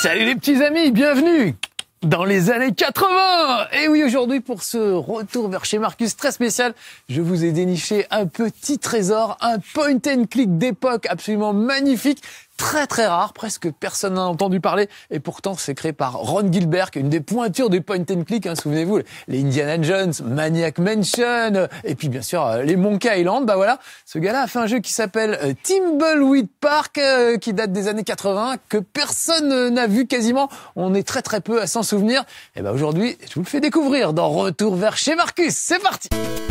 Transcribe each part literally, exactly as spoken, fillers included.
Salut les petits amis, bienvenue dans les années quatre-vingts. Et oui, aujourd'hui pour ce retour vers chez Marcus très spécial, je vous ai déniché un petit trésor, un point and click d'époque absolument magnifique. Très très rare, presque personne n'a entendu parler, et pourtant c'est créé par Ron Gilbert, qui est une des pointures du point and click, hein, souvenez-vous, les Indiana Jones, Maniac Mansion, et puis bien sûr les Monkey Island. Bah voilà, ce gars-là a fait un jeu qui s'appelle Thimbleweed Park, euh, qui date des années quatre-vingts, que personne n'a vu quasiment, on est très très peu à s'en souvenir. Et bah aujourd'hui, je vous le fais découvrir dans Retour vers chez Marcus, c'est parti.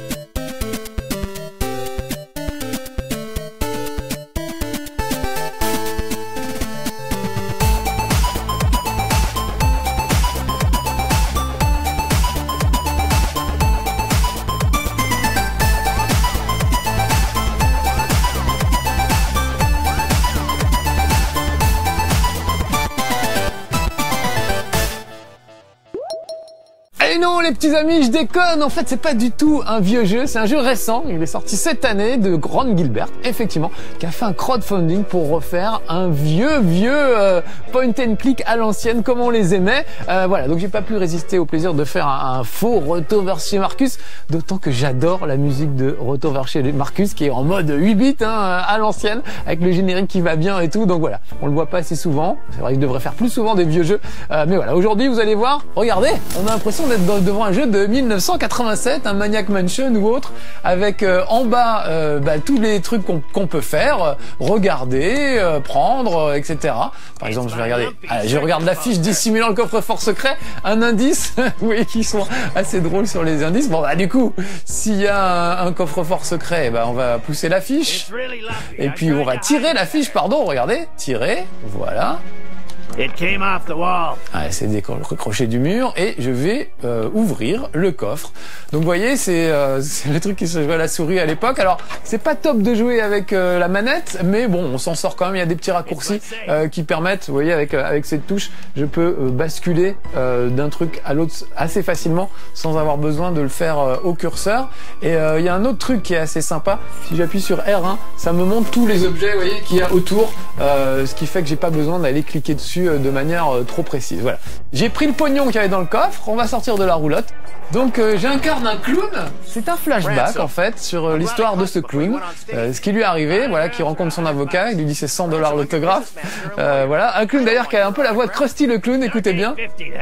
Et non les petits amis, je déconne, en fait c'est pas du tout un vieux jeu, c'est un jeu récent, il est sorti cette année de Ron Gilbert, effectivement, qui a fait un crowdfunding pour refaire un vieux vieux euh, point and click à l'ancienne comme on les aimait. Euh, voilà, donc j'ai pas pu résister au plaisir de faire un, un faux Retour vers chez Marcus, d'autant que j'adore la musique de Retour vers chez Marcus qui est en mode huit bits hein, à l'ancienne, avec le générique qui va bien et tout, donc voilà, on le voit pas assez souvent, c'est vrai qu'il devrait faire plus souvent des vieux jeux, euh, mais voilà, aujourd'hui vous allez voir, regardez, on a l'impression d'être devant un jeu de mille neuf cent quatre-vingt-sept, un Maniac Mansion ou autre, avec euh, en bas euh, bah, tous les trucs qu'on qu'on peut faire, euh, regarder, euh, prendre, euh, et cetera. Par exemple, je vais regarder, allez, je regarde l'affiche dissimulant le coffre-fort secret, un indice, vous voyez qu'ils sont assez drôles sur les indices. Bon bah du coup, s'il y a un, un coffre-fort secret, bah, on va pousser l'affiche, et puis on va tirer l'affiche, pardon, regardez, tirer, voilà. It came off the wall. Ah, c'est décroché du mur et je vais euh, ouvrir le coffre. Donc vous voyez, c'est euh, le truc qui se jouait à la souris à l'époque. Alors c'est pas top de jouer avec euh, la manette, mais bon, on s'en sort quand même. Il y a des petits raccourcis euh, qui permettent, vous voyez, avec euh, avec cette touche, je peux euh, basculer euh, d'un truc à l'autre assez facilement sans avoir besoin de le faire euh, au curseur. Et euh, il y a un autre truc qui est assez sympa. Si j'appuie sur R un, ça me montre tous les objets, vous voyez, qu'il y a autour, euh, ce qui fait que j'ai pas besoin d'aller cliquer dessus de manière trop précise. Voilà. J'ai pris le pognon qu'il y avait dans le coffre, on va sortir de la roulotte. Donc euh, j'incarne un clown, c'est un flashback en fait sur euh, l'histoire de ce clown, euh, ce qui lui est arrivé, voilà, qui rencontre son avocat, il lui dit c'est cent dollars l'autographe, euh, voilà, un clown d'ailleurs qui a un peu la voix de Krusty le clown, écoutez bien.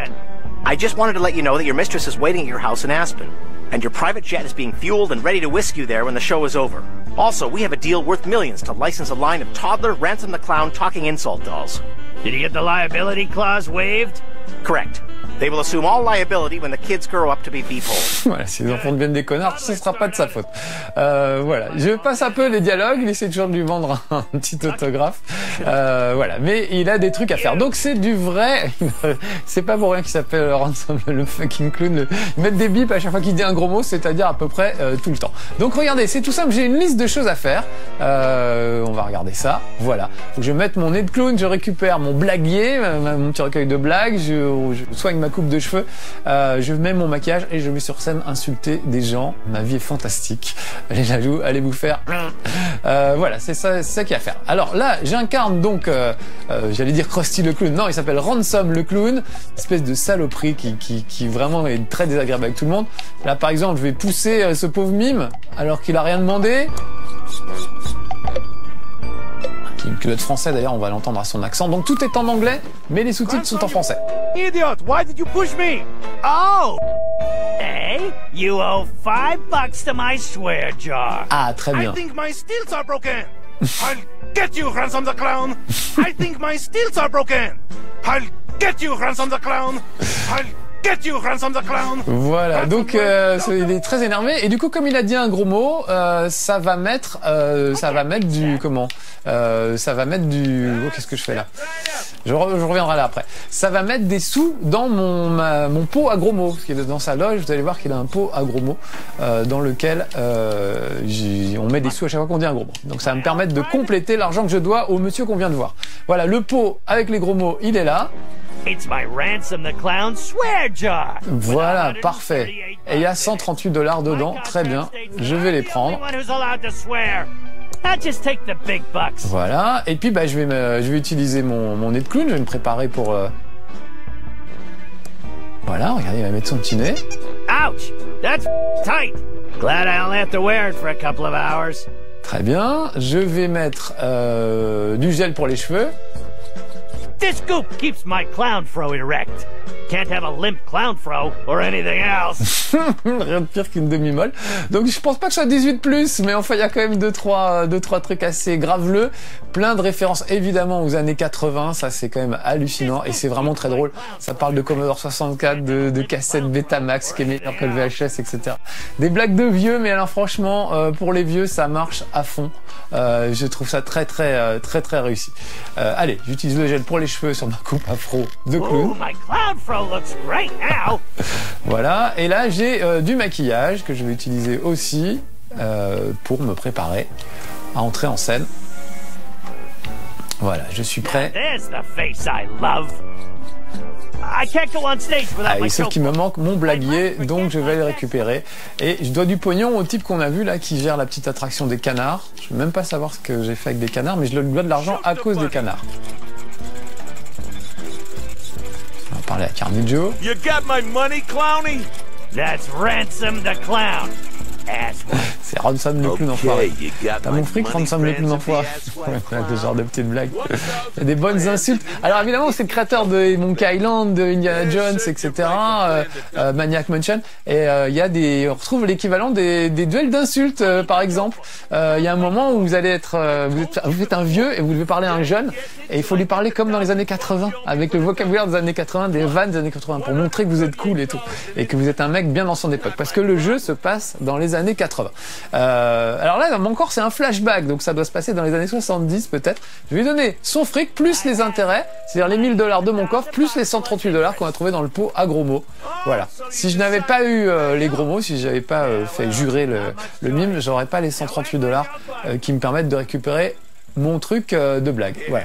I just wanted to let you know that your mistress is waiting at your house in Aspen, and your private jet is being fueled and ready to whisk you there when the show is over. Also, we have a deal worth millions to license a line of toddler Ransom the Clown talking insult dolls. Did you get the liability clause waived? Correct. They will assume all liability when the kids grow up to be people. Voilà, si les enfants deviennent des connards, ce sera pas de sa faute. Euh, voilà, je passe un peu les dialogues, il essaie toujours de lui vendre un, un petit autographe. Euh, voilà, mais il a des trucs à faire. Donc c'est du vrai. C'est pas pour rien qu'il s'appelle Ransom le fucking clown. Le... Ils mettent des bips à chaque fois qu'il dit un gros mot, c'est-à-dire à peu près euh, tout le temps. Donc regardez, c'est tout simple. J'ai une liste de choses à faire. Euh, on va regarder ça. Voilà. Faut que je mette mon nez de clown, je récupère mon blaguier, mon petit recueil de blagues, je, je soigne ma coupe de cheveux, euh, je mets mon maquillage et je vais sur scène insulter des gens. Ma vie est fantastique. Les jaloux, allez vous faire. Euh, voilà, c'est ça, c'est ça qu'il y a à faire. Alors là, j'incarne donc, euh, euh, j'allais dire Krusty le clown. Non, il s'appelle Ransom le clown. Espèce de saloperie qui, qui, qui vraiment est très désagréable avec tout le monde. Là, par exemple, je vais pousser euh, ce pauvre mime alors qu'il a rien demandé. Qui doit être français d'ailleurs, on va l'entendre à son accent. Donc tout est en anglais, mais les sous-titres sont en français. Idiot, why did you push me? Oh! Hey, you owe five bucks to my swear jar. Ah, très bien. I think my steels are broken. I'll get you, Ransom the Clown. I think my steels are broken. I'll get you, Ransom the Clown. I'll get you, Ransom the Clown. Voilà, donc euh, il est très énervé et du coup comme il a dit un gros mot, euh, ça va mettre, euh, ça va mettre du comment, euh, ça va mettre du, oh, qu'est-ce que je fais là? Je, re, je reviendrai là après. Ça va mettre des sous dans mon ma, mon pot à gros mots, parce qu'il est dans sa loge. Vous allez voir qu'il a un pot à gros mots euh, dans lequel euh, on met des sous à chaque fois qu'on dit un gros mot. Donc ça va me permettre de compléter l'argent que je dois au monsieur qu'on vient de voir. Voilà, le pot avec les gros mots, il est là. It's my Ransom the Clown swear jar. Voilà, parfait. Et il y a cent trente-huit dollars dedans, très bien. Je vais les prendre. I'll just take the big bucks. Voilà. Et puis, bah, je vais, me, je vais utiliser mon, mon nez de clown. Je vais me préparer pour... Euh... Voilà, regardez, il va mettre son petit nez. Ouch! That's tight. Glad I only have to wear it for a couple of hours. Très bien. Je vais mettre euh, du gel pour les cheveux. This goop keeps my clown fro erect. Can't have a limp clown fro or anything else. Rien de pire qu'une demi-molle. Donc je pense pas que ce soit dix-huit plus, mais enfin il y a quand même deux trois, deux, trois trucs assez graveleux. Plein de références évidemment aux années quatre-vingts, ça c'est quand même hallucinant et c'est vraiment très drôle. Ça parle de Commodore soixante-quatre, de, de cassettes Betamax qui est meilleur que le V H S, et cetera. Des blagues de vieux, mais alors franchement euh, pour les vieux ça marche à fond. Euh, je trouve ça très très euh, très très réussi. Euh, allez, j'utilise le gel pour les cheveux sur ma coupe afro de clown. Ooh, my clown fro looks great now. Voilà, et là j'ai euh, du maquillage que je vais utiliser aussi euh, pour me préparer à entrer en scène. Voilà, je suis prêt. There's the face I love. I can't go on stage without Ah, my et sauf qu'il me chauffeur. manque mon blaguier, donc je vais le récupérer. Et je dois du pognon au type qu'on a vu là, qui gère la petite attraction des canards. Je ne veux même pas savoir ce que j'ai fait avec des canards, mais je lui dois de l'argent à cause des canards. On va parler à Carney Joe. You got my money, Clowny? That's Ransom the Clown. Asswipe. C'est Ransom le clown Okay, enfoiré. you got T'as my mon fric, money, Ransom le clown Ransom enfoiré. the asswipe. Ouais, ce genre de petites blagues. Il y a des bonnes insultes. Alors évidemment, c'est le créateur de Monkey Island, de Indiana Jones, et cetera. Euh, euh, Maniac Mansion. Et euh, il y a des, on retrouve l'équivalent des, des duels d'insultes, euh, par exemple. Euh, Il y a un moment où vous allez être, euh, vous êtes, vous êtes un vieux et vous devez parler à un jeune, et il faut lui parler comme dans les années quatre-vingts, avec le vocabulaire des années quatre-vingts, des vannes des années quatre-vingts, pour montrer que vous êtes cool et tout, et que vous êtes un mec bien dans son époque, parce que le jeu se passe dans les années quatre-vingts. Euh, alors là, dans mon corps, c'est un flashback, donc ça doit se passer dans les années soixante-dix peut-être. Je vais lui donner son fric plus les intérêts, c'est-à-dire les mille dollars de mon coffre plus les cent trente-huit dollars qu'on a trouvé dans le pot à gros mots. Voilà. Si je n'avais pas eu euh, les gros mots, si j'avais pas euh, fait jurer le, le mime, j'aurais pas les cent trente-huit dollars euh, qui me permettent de récupérer mon truc euh, de blague. Voilà.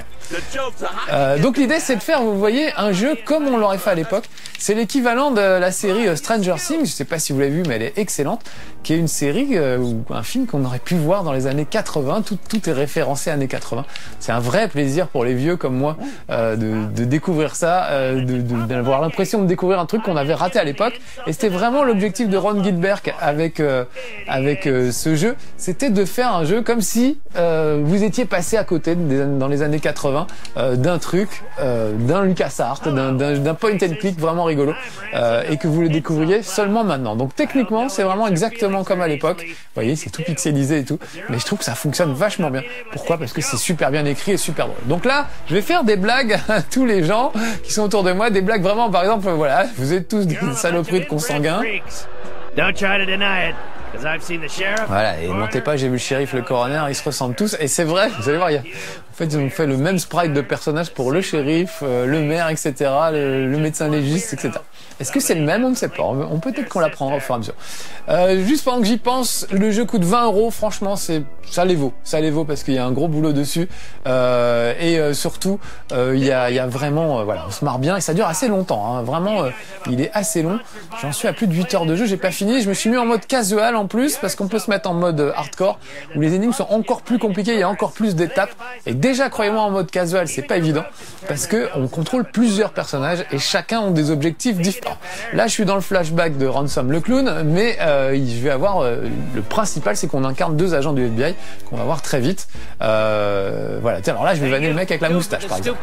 Euh, donc l'idée c'est de faire, vous voyez, un jeu comme on l'aurait fait à l'époque. C'est l'équivalent de la série Stranger Things, je sais pas si vous l'avez vu mais elle est excellente, qui est une série euh, ou un film qu'on aurait pu voir dans les années quatre-vingts, tout, tout est référencé années quatre-vingts. C'est un vrai plaisir pour les vieux comme moi euh, de, de découvrir ça, euh, de, de, d'avoir l'impression de découvrir un truc qu'on avait raté à l'époque. Et c'était vraiment l'objectif de Ron Gilbert avec, euh, avec euh, ce jeu, c'était de faire un jeu comme si euh, vous étiez passé à côté des, dans les années quatre-vingts euh, d'un truc, euh, d'un LucasArts, d'un, d'un, d'un point and click vraiment rigolo, euh, et que vous le découvriez seulement maintenant. Donc techniquement, c'est vraiment exactement comme à l'époque. Vous voyez, c'est tout pixelisé et tout, mais je trouve que ça fonctionne vachement bien. Pourquoi ? Parce que c'est super bien écrit et super drôle. Donc là, je vais faire des blagues à tous les gens qui sont autour de moi, des blagues vraiment, par exemple, voilà, vous êtes tous des saloperies de consanguins. Don't try to deny it, because I've seen the sheriff. Voilà, et montez pas, j'ai vu le shérif, le coroner, ils se ressemblent tous, et c'est vrai, vous allez voir, il y a... en fait, ils ont fait le même sprite de personnage pour le shérif, euh, le maire, et cetera, le, le médecin légiste, et cetera. Est-ce que c'est le même ? On ne sait pas. On peut être qu'on l'apprendra au fur et à mesure. Euh, juste pendant que j'y pense, le jeu coûte vingt euros. Franchement, c'est, ça les vaut. Ça les vaut parce qu'il y a un gros boulot dessus. Euh, et euh, surtout, euh, il y a, il y a vraiment, euh, voilà, on se marre bien et ça dure assez longtemps. Hein. Vraiment, euh, il est assez long. J'en suis à plus de huit heures de jeu. J'ai pas fini. Je me suis mis en mode casual en plus parce qu'on peut se mettre en mode hardcore où les énigmes sont encore plus compliquées. Il y a encore plus d'étapes. Et déjà, croyez-moi, en mode casual, c'est pas évident parce que on contrôle plusieurs personnages et chacun ont des objectifs différents. Là, je suis dans le flashback de Ransom le clown, mais euh, je vais avoir euh, le principal, c'est qu'on incarne deux agents du F B I qu'on va voir très vite. Euh, voilà. Tiens, alors là, je vais vanner le mec avec la moustache, par exemple.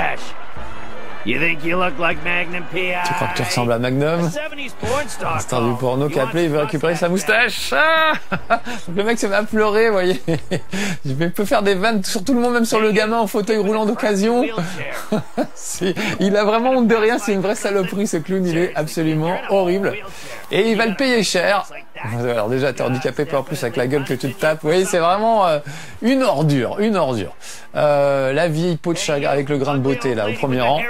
You think you look like Magnum P I? Tu crois que tu ressembles à Magnum? Star du porno qui a appelé, il veut récupérer sa moustache. Ah donc le mec se met à pleurer, vous voyez. Je peux faire des vannes sur tout le monde, même sur le gamin en fauteuil roulant d'occasion. Si, il a vraiment honte de rien, c'est une vraie saloperie ce clown, il est absolument horrible. Et il va le payer cher. Alors déjà, t'es handicapé, pas en plus avec la gueule que tu te tapes. Vous voyez, c'est vraiment euh, une ordure, une ordure. Euh, la vieille peau de chat avec le grain de beauté là au premier rang.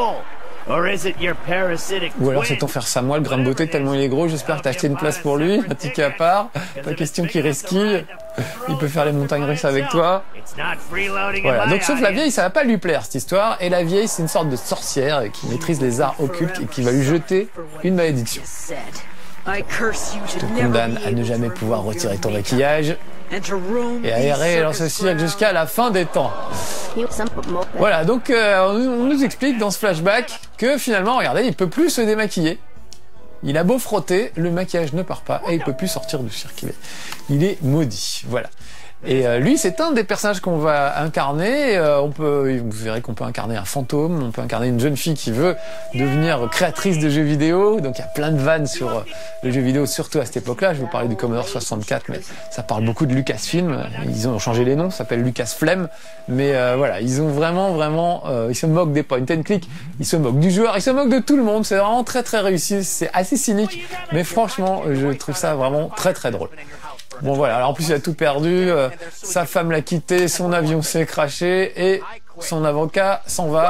Ou alors c'est ton frère Samuel, le grain de beauté tellement il est gros. J'espère que t'as acheté une place pour lui, un ticket à part. Pas question qu'il resquille. Il peut faire les montagnes russes avec toi. Voilà. Donc sauf la vieille, ça va pas lui plaire cette histoire. Et la vieille, c'est une sorte de sorcière qui maîtrise les arts occultes et qui va lui jeter une malédiction. Je te condamne à ne jamais pouvoir retirer ton maquillage. et aérer dans ce cirque jusqu'à la fin des temps. Voilà, donc euh, on nous explique dans ce flashback que finalement, regardez, il peut plus se démaquiller. Il a beau frotter, le maquillage ne part pas et il peut plus sortir du cirque. Il est, il est maudit, voilà. Et euh, lui, c'est un des personnages qu'on va incarner. Euh, on peut, vous verrez qu'on peut incarner un fantôme, on peut incarner une jeune fille qui veut devenir créatrice de jeux vidéo. Donc il y a plein de vannes sur euh, le jeu vidéo, surtout à cette époque-là. Je vais vous parler du Commodore soixante-quatre, mais ça parle beaucoup de Lucasfilm. Ils ont changé les noms, ça s'appelle Lucasflem. Mais euh, voilà, ils ont vraiment, vraiment, euh, ils se moquent des point and click, ils se moquent du joueur, ils se moquent de tout le monde. C'est vraiment très, très réussi. C'est assez cynique, mais franchement, je trouve ça vraiment très, très drôle. Bon voilà, alors en plus il a tout perdu, euh, sa femme l'a quitté, son avion s'est crashé et son avocat s'en va.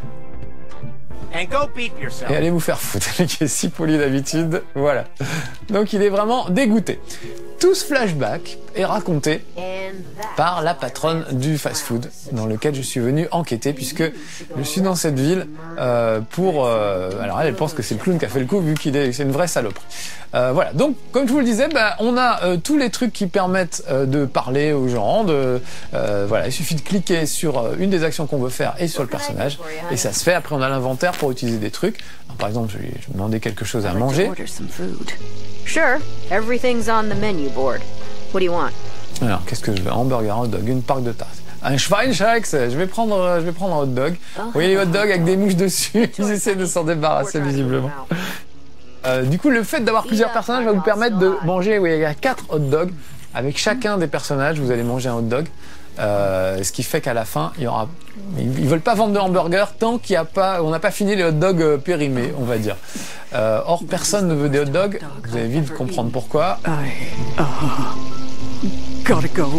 Et allez vous faire foutre, le qui est si poli d'habitude, voilà. Donc il est vraiment dégoûté. Tout ce flashback est raconté par la patronne du fast-food dans lequel je suis venu enquêter puisque je suis dans cette ville euh, pour... Euh, alors elle, elle pense que c'est le clown qui a fait le coup vu qu'il est, c'est une vraie saloperie. Euh, voilà, donc comme je vous le disais, bah, on a euh, tous les trucs qui permettent euh, de parler aux gens. De, euh, voilà, il suffit de cliquer sur euh, une des actions qu'on veut faire et sur le personnage et ça se fait. Après on a l'inventaire pour utiliser des trucs. Alors, par exemple, je vais, je vais demander quelque chose à manger. Sure, everything's on the menu board. What do you want? Alors, qu'est-ce que je veux? Un hamburger, un hot dog, une parc de tasses. Un Schweinschrecks, je vais prendre, je vais prendre un hot dog. Vous voyez les hot dogs avec des mouches dessus, ils essaient de s'en débarrasser visiblement. Euh, du coup, le fait d'avoir plusieurs personnages va vous permettre de manger, oui, il y a quatre hot dogs. Avec chacun des personnages, vous allez manger un hot dog. Euh, ce qui fait qu'à la fin, il y aura... Ils veulent pas vendre de hamburgers tant qu'il y a pas, on n'a pas fini les hot dogs euh, périmés, on va dire. Euh, or, personne ne veut des hot dogs. Vous allez vite comprendre pourquoi. I, uh, gotta go.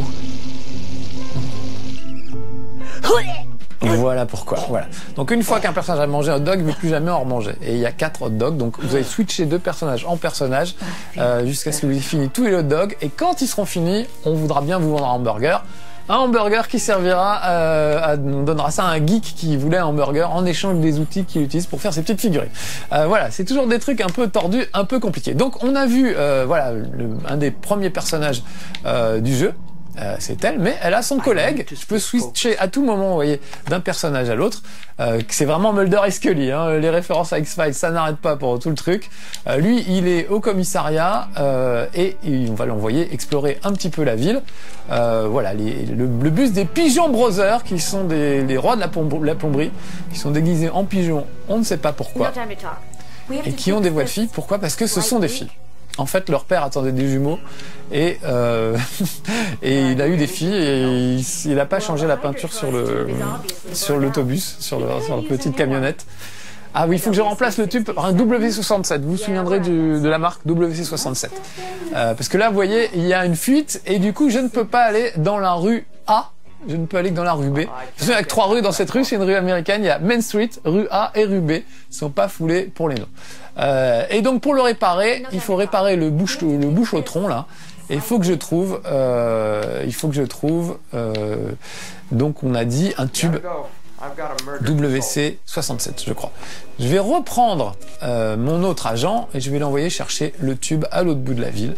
Voilà pourquoi. Voilà. Donc une fois qu'un personnage a mangé un hot dog, il ne veut plus jamais en remanger. Et il y a quatre hot dogs, donc vous allez switcher deux personnages en personnages euh, jusqu'à ce que vous ayez fini tous les hot dogs. Et quand ils seront finis, on voudra bien vous vendre un hamburger. Un hamburger qui servira, euh, à, on donnera ça à un geek qui voulait un hamburger en échange des outils qu'il utilise pour faire ses petites figurines. Euh, voilà, c'est toujours des trucs un peu tordus, un peu compliqués. Donc on a vu, euh, voilà, le, un des premiers personnages euh, du jeu. Euh, c'est elle, mais elle a son collègue. Je peux switcher à tout moment, vous voyez, d'un personnage à l'autre. Euh, c'est vraiment Mulder et Scully. Hein. Les références à X-Files, ça n'arrête pas pour tout le truc. Euh, lui, il est au commissariat euh, et, et on va l'envoyer explorer un petit peu la ville. Euh, voilà, les, le, le bus des Pigeon Brothers, qui sont des, les rois de la, plomb la plomberie, qui sont déguisés en pigeons, on ne sait pas pourquoi, et qui ont des voix de filles. Pourquoi? Parce que ce sont des filles. En fait, leur père attendait des jumeaux et, euh, et il a eu des filles et il n'a pas changé la peinture sur le sur l'autobus, sur, le, sur la petite camionnette. Ah oui, il faut que je remplace le tube par un W soixante-sept. Vous vous souviendrez du, de la marque W soixante-sept. Euh, parce que là, vous voyez, il y a une fuite et du coup, je ne peux pas aller dans la rue A. Je ne peux aller que dans la rue B. Il y a que trois rues dans cette rue, c'est une rue américaine. Il y a Main Street, rue A et rue B. Ils ne sont pas foulés pour les noms. Euh, et donc pour le réparer, il faut réparer le bouche le bouche au tronc là. Et il faut que je trouve, euh, il faut que je trouve. Euh, donc on a dit un tube W C soixante-sept, je crois. Je vais reprendre euh, mon autre agent et je vais l'envoyer chercher le tube à l'autre bout de la ville.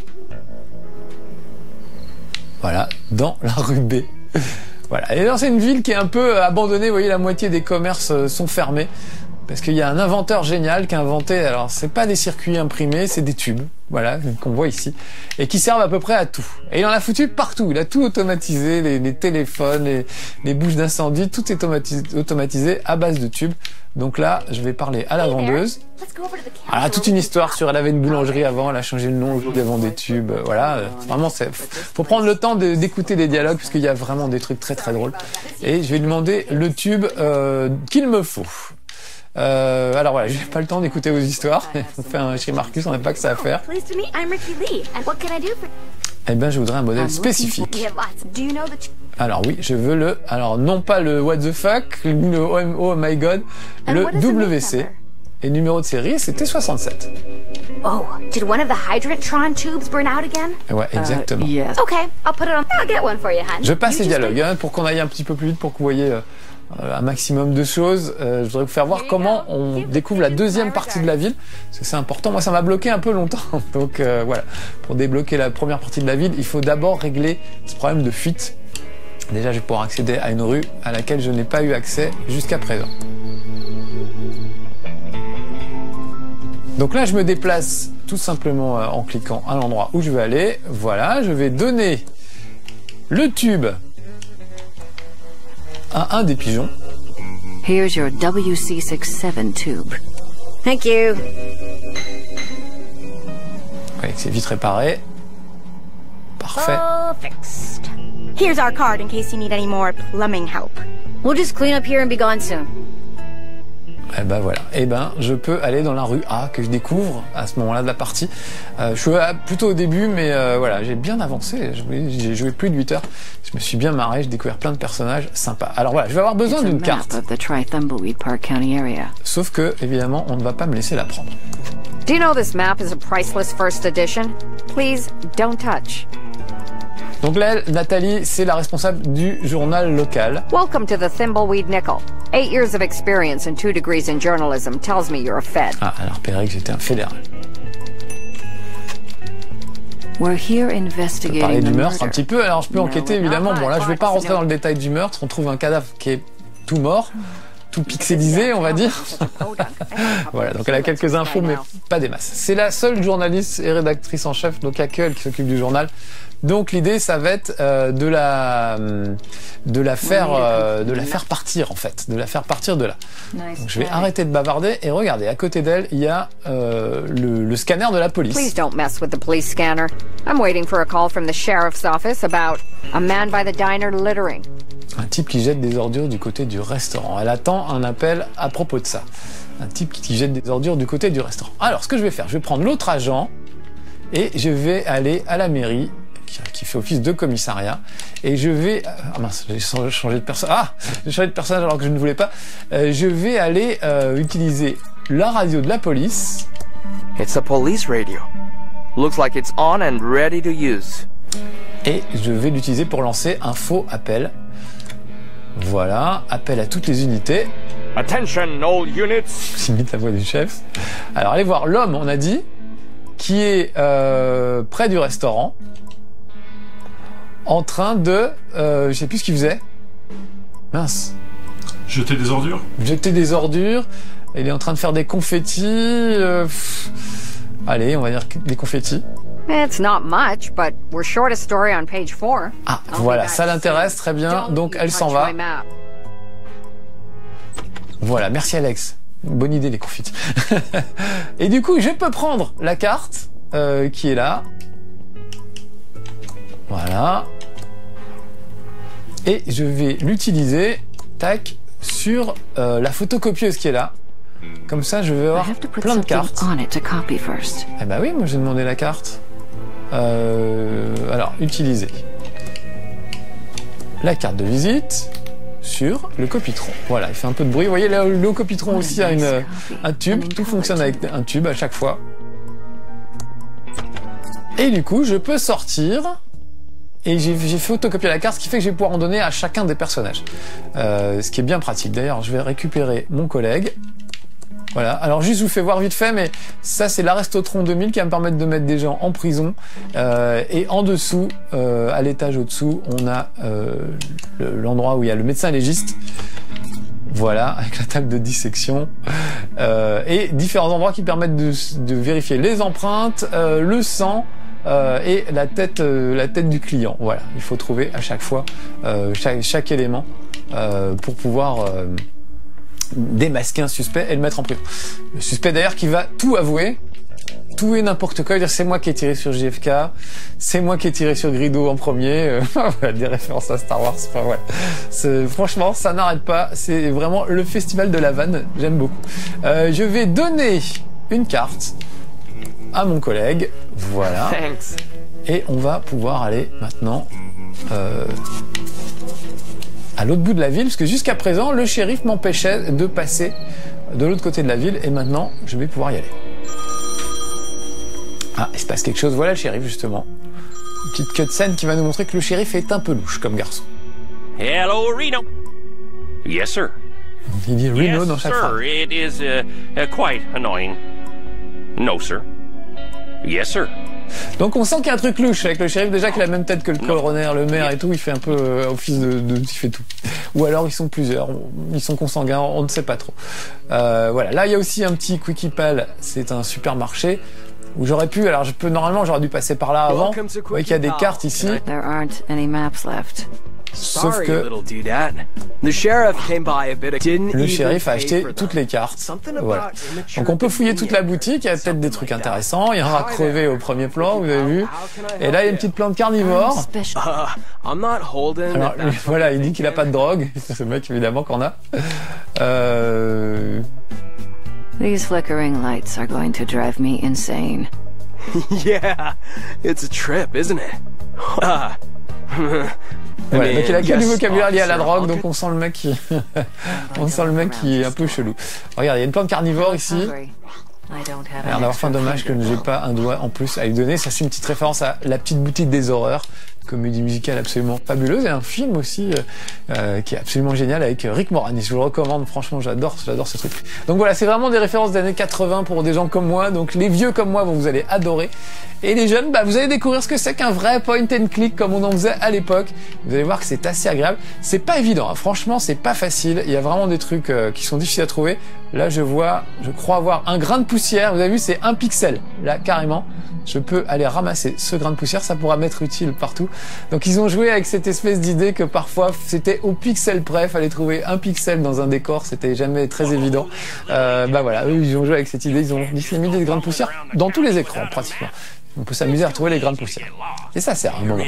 Voilà, dans la rue B. Voilà. Et là, c'est une ville qui est un peu abandonnée. Vous voyez, la moitié des commerces sont fermés. Parce qu'il y a un inventeur génial qui a inventé, alors c'est pas des circuits imprimés, c'est des tubes, voilà, qu'on voit ici, et qui servent à peu près à tout. Et il en a foutu partout, il a tout automatisé, les, les téléphones, les, les bouches d'incendie, tout est automatisé, automatisé à base de tubes. Donc là, je vais parler à la vendeuse. Elle a toute une histoire sur, elle avait une boulangerie avant, elle a changé le nom, elle vend des tubes, voilà. Vraiment, c'est, faut prendre le temps de, d'écouter des dialogues, parce qu'il y a vraiment des trucs très très drôles. Et je vais lui demander le tube euh, qu'il me faut. Euh, alors voilà, j'ai pas le temps d'écouter vos histoires. On fait un chez Marcus, on n'a pas que ça à faire. Eh bien, je voudrais un modèle spécifique. Alors oui, je veux le... Alors non pas le what the fuck, le oh, oh my god, le W C. Et le numéro de série, c'était soixante-sept. Oh, did one of the Hydrantron tubes burn out again? Ouais, exactement. Uh, yes. Okay, I'll put it on. I'll get one for you, hon. Je passe les dialogues hein, pour qu'on aille un petit peu plus vite pour que vous voyez... Euh, euh, un maximum de choses. Euh, je voudrais vous faire voir comment on découvre la deuxième partie de la ville, parce que c'est important. Moi, ça m'a bloqué un peu longtemps. Donc euh, voilà, pour débloquer la première partie de la ville, il faut d'abord régler ce problème de fuite. Déjà, je vais pouvoir accéder à une rue à laquelle je n'ai pas eu accès jusqu'à présent. Donc là, je me déplace tout simplement en cliquant à l'endroit où je veux aller. Voilà, je vais donner le tube à un des pigeons. Here's your W C sixty-seven tube. Thank you. Oui, c'est vite réparé. Parfait. All fixed. Here's our card in case you need any more plumbing help. We'll just clean up here and be gone soon. Et ben voilà, et ben je peux aller dans la rue A que je découvre à ce moment-là de la partie. Euh, je suis plutôt au début, mais euh, voilà, j'ai bien avancé. J'ai joué plus de huit heures. Je me suis bien marré, j'ai découvert plein de personnages sympas. Alors voilà, je vais avoir besoin d'une carte. Sauf que, évidemment, on ne va pas me laisser la prendre. Do you know this map is a priceless first edition? Please don't touch. Donc là, Nathalie, c'est la responsable du journal local. Welcome to the Thimbleweed Nickel. Eight years of experience and two degrees in journalism tells me you're a Fed. Ah, elle a repéré que j'étais un fédéral. We're here Je peux investigating parler du the meurtre murder. un petit peu, alors je peux enquêter évidemment. Bon là, je vais pas rentrer dans le détail du meurtre. On trouve un cadavre qui est tout mort, tout pixelisé, on va dire. Voilà, donc elle a quelques infos, mais pas des masses. C'est la seule journaliste et rédactrice en chef, donc il n'y a que elle qui s'occupe du journal. Donc l'idée, ça va être euh, de la de la faire euh, de la faire partir en fait, de la faire partir de là. Donc je vais arrêter de bavarder et regardez, à côté d'elle, il y a euh, le, le scanner de la police. Please don't mess with the police scanner. I'm waiting for a call from the sheriff's office about a man by the diner littering. Un type qui jette des ordures du côté du restaurant. Elle attend un appel à propos de ça. Un type qui jette des ordures du côté du restaurant. Alors, ce que je vais faire, je vais prendre l'autre agent et je vais aller à la mairie qui, qui fait office de commissariat et je vais... Ah mince, j'ai changé de personnage. Ah, j'ai changé de personnage alors que je ne voulais pas. Euh, je vais aller euh, utiliser la radio de la police. It's a police radio. Looks like it's on and ready to use. Et je vais l'utiliser pour lancer un faux appel. Voilà, appel à toutes les unités. Attention all units. J'imite la voix du chef. Alors allez voir l'homme, on a dit, qui est euh, près du restaurant, en train de, euh, je sais plus ce qu'il faisait. Mince. Jeter des ordures. Jeter des ordures. Il est en train de faire des confettis. Euh, pff, allez, on va dire des confettis. It's not much, but we're short a story on page four. Ah, voilà, ça l'intéresse, très bien. Donc elle s'en va. Voilà, merci Alex. Bonne idée les confettis. Et du coup, je peux prendre la carte euh, qui est là. Voilà. Et je vais l'utiliser, tac, sur euh, la photocopieuse qui est là. Comme ça, je vais avoir plein de cartes. Eh ben oui, moi j'ai demandé la carte. Euh, alors, utiliser la carte de visite sur le copitron. Voilà, il fait un peu de bruit. Vous voyez, là, le copitron aussi a une, un tube. Tout fonctionne avec un tube à chaque fois. Et du coup, je peux sortir. Et j'ai photocopié la carte, ce qui fait que je vais pouvoir en donner à chacun des personnages. Euh, ce qui est bien pratique. D'ailleurs, je vais récupérer mon collègue. Voilà, alors juste je vous fais voir vite fait, mais ça c'est l'Arrestotron deux mille qui va me permettre de mettre des gens en prison. Euh, et en dessous, euh, à l'étage au-dessous, on a euh, l'endroit où il y a le médecin légiste. Voilà, avec la table de dissection. Euh, et différents endroits qui permettent de, de vérifier les empreintes, euh, le sang, Euh, et la tête, euh, la tête du client. Voilà, il faut trouver à chaque fois euh, chaque, chaque élément euh, pour pouvoir euh, démasquer un suspect et le mettre en prison. Le suspect d'ailleurs qui va tout avouer, tout et n'importe quoi, dire c'est moi qui ai tiré sur J F K, c'est moi qui ai tiré sur Grido en premier, euh, voilà, des références à Star Wars. Enfin, voilà. Franchement, ça n'arrête pas. C'est vraiment le festival de la vanne. J'aime beaucoup. Euh, je vais donner une carte à mon collègue, voilà. Thanks. Et on va pouvoir aller maintenant euh, à l'autre bout de la ville, parce que jusqu'à présent, le shérif m'empêchait de passer de l'autre côté de la ville, et maintenant, je vais pouvoir y aller. Ah, il se passe quelque chose, voilà le shérif, justement. Une petite cutscene qui va nous montrer que le shérif est un peu louche comme garçon. Hello, Reno. Yes, sir. Il dit Reno yes, dans chaque sir. phrase. It is uh, uh, quite annoying. No, sir. Yes, sir. Donc on sent qu'il y a un truc louche avec le shérif, déjà qu'il a la même tête que le coroner, le maire et tout, il fait un peu euh, office de, de... il fait tout. Ou alors ils sont plusieurs, ils sont consanguins, on ne sait pas trop. Euh, voilà, là il y a aussi un petit Quickie Pal, c'est un supermarché où j'aurais pu, alors je peux normalement j'aurais dû passer par là avant. Vous voyez qu'il y a des cartes ici. There aren't any maps left. Sauf que le shérif a acheté toutes les cartes. Voilà. Donc on peut fouiller toute la boutique, il y a peut-être des trucs intéressants. Il y a un rat crevé au premier plan, vous avez vu. Et là il y a une petite plante carnivore. Alors voilà, il dit qu'il a pas de drogue. C'est le mec évidemment qu'on a. Euh... These flickering lights are going to drive me insane. Yeah, it's a trip, isn't it? Voilà, donc il a que du vocabulaire lié à la drogue, donc on sent le mec qui, on sent le mec qui est un peu chelou. Regarde, il y a une plante carnivore ici. Il a l'air d'avoir faim, dommage que je n'ai pas un doigt en plus à lui donner. Ça c'est une petite référence à La Petite Boutique des Horreurs, comédie musicale absolument fabuleuse, et un film aussi euh, euh, qui est absolument génial avec Rick Moranis. Je vous le recommande, franchement, j'adore, j'adore ce truc. Donc voilà, c'est vraiment des références des années quatre-vingts pour des gens comme moi. Donc les vieux comme moi, vous allez adorer. Et les jeunes, bah, vous allez découvrir ce que c'est qu'un vrai point and click comme on en faisait à l'époque. Vous allez voir que c'est assez agréable. C'est pas évident, hein. Franchement, c'est pas facile. Il y a vraiment des trucs euh, qui sont difficiles à trouver. Là, je vois, je crois avoir un grain de poussière. Vous avez vu, c'est un pixel. Là, carrément, je peux aller ramasser ce grain de poussière. Ça pourra m'être utile partout. Donc, ils ont joué avec cette espèce d'idée que parfois, c'était au pixel près. Fallait trouver un pixel dans un décor. C'était jamais très évident. Euh, bah voilà, eux, ils ont joué avec cette idée. Ils ont mis des grains de poussière dans tous les écrans, pratiquement. On peut s'amuser à retrouver les grains de poussière. Et ça sert à un moment.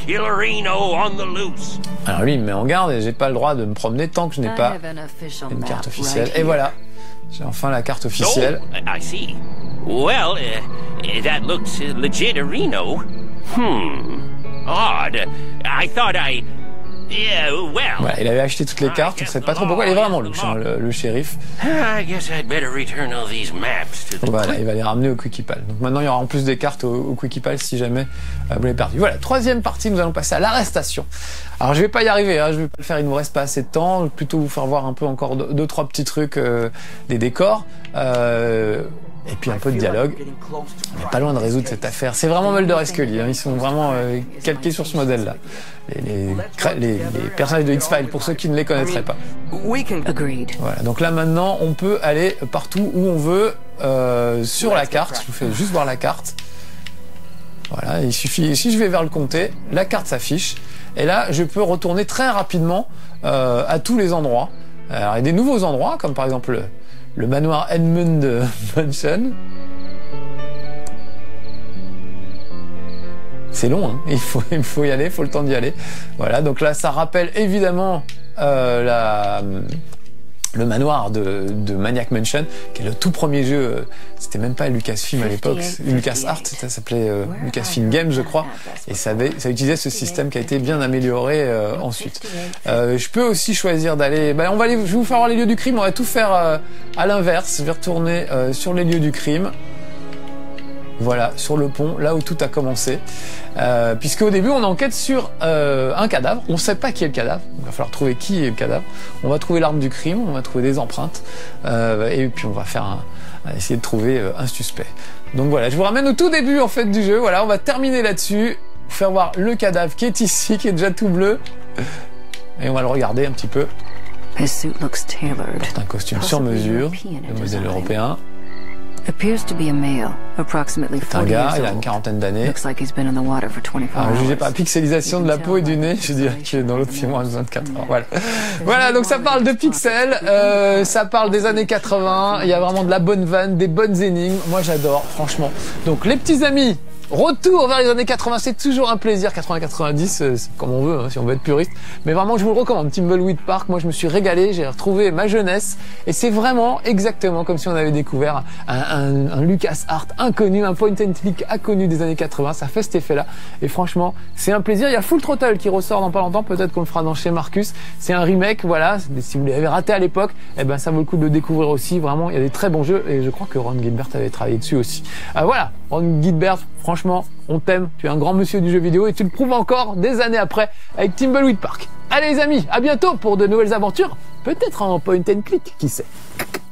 Alors lui, il me met en garde et j'ai pas le droit de me promener tant que je n'ai pas une carte officielle. Et voilà, j'ai enfin la carte officielle. Oh, I see. Well, uh, that looks legit, Reno. Hmm. Odd. I thought I... Yeah, well. Voilà, il avait acheté toutes les cartes, on sait pas trop pourquoi, il est vraiment louche, hein, le, le shérif. I guess I'd better return all these maps to the... Voilà, il va les ramener au Quickie Pal. Donc maintenant, il y aura en plus des cartes au, au Quickie Pal si jamais euh, vous l'avez perdu. Voilà, troisième partie, nous allons passer à l'arrestation. Alors je vais pas y arriver, hein, je vais pas le faire, il ne me reste pas assez de temps. Je vais plutôt vous faire voir un peu encore deux, deux trois petits trucs, euh, des décors. Euh, Et puis un peu de dialogue. On n'est pas loin de résoudre cette affaire. C'est vraiment Mulder et Scully, hein. Ils sont vraiment euh, calqués sur ce modèle-là. Les, les, les, les personnages de X-Files, pour ceux qui ne les connaîtraient pas. Voilà, donc là maintenant, on peut aller partout où on veut euh, sur la carte. Je vous fais juste voir la carte. Voilà, il suffit, si je vais vers le comté, la carte s'affiche. Et là, je peux retourner très rapidement euh, à tous les endroits. Alors, il y a des nouveaux endroits, comme par exemple... Le, le manoir Edmund Mansion. C'est long, hein. il, faut, il faut y aller, il faut le temps d'y aller. Voilà, donc là, ça rappelle évidemment euh, la, le manoir de, de Maniac Mansion, qui est le tout premier jeu. C'était même pas Lucasfilm à l'époque, LucasArts, ça s'appelait euh, Lucasfilm Games, je crois. Et ça, avait, ça utilisait ce système qui a été bien amélioré euh, ensuite. Euh, je peux aussi choisir d'aller... Ben, on va aller, je vais vous faire voir les lieux du crime, on va tout faire euh, à l'inverse. Je vais retourner euh, sur les lieux du crime. Voilà, sur le pont, là où tout a commencé. Euh, puisque au début, on enquête sur euh, un cadavre. On ne sait pas qui est le cadavre. Il va falloir trouver qui est le cadavre. On va trouver l'arme du crime, on va trouver des empreintes. Euh, et puis on va faire un, essayer de trouver euh, un suspect. Donc voilà, je vous ramène au tout début en fait du jeu. Voilà, on va terminer là-dessus. Faire voir le cadavre qui est ici, qui est déjà tout bleu. Et on va le regarder un petit peu. Il porte un costume sur mesure, le modèle européen. C'est un gars, il a une quarantaine d'années. Alors, jugez par la pixelisation de la peau et du nez, je dirais que dans l'autre film, on a besoin de quatre heures. Voilà. Voilà, donc ça parle de pixels, euh, ça parle des années quatre-vingts, il y a vraiment de la bonne vanne, des bonnes énigmes. Moi, j'adore, franchement. Donc, les petits amis, retour vers les années quatre-vingts, c'est toujours un plaisir. Quatre-vingts quatre-vingt-dix, c'est comme on veut, hein, si on veut être puriste. Mais vraiment, je vous le recommande. Thimbleweed Park, moi, je me suis régalé. J'ai retrouvé ma jeunesse. Et c'est vraiment exactement comme si on avait découvert un, un, un LucasArts inconnu, un point and click inconnu des années quatre-vingts. Ça fait cet effet-là. Et franchement, c'est un plaisir. Il y a Full Throttle qui ressort dans pas longtemps. Peut-être qu'on le fera dans chez Marcus. C'est un remake, voilà. Si vous l'avez raté à l'époque, eh ben, ça vaut le coup de le découvrir aussi. Vraiment, il y a des très bons jeux. Et je crois que Ron Gilbert avait travaillé dessus aussi. Euh, voilà. Ron Gilbert, franchement, on t'aime, tu es un grand monsieur du jeu vidéo et tu le prouves encore des années après avec Thimbleweed Park. Allez les amis, à bientôt pour de nouvelles aventures Peut-être en point and click, qui sait.